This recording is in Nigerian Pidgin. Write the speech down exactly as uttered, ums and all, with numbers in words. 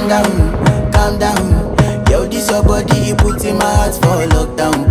calm down, calm down. Yo, this your body, it puts in my heart for lockdown,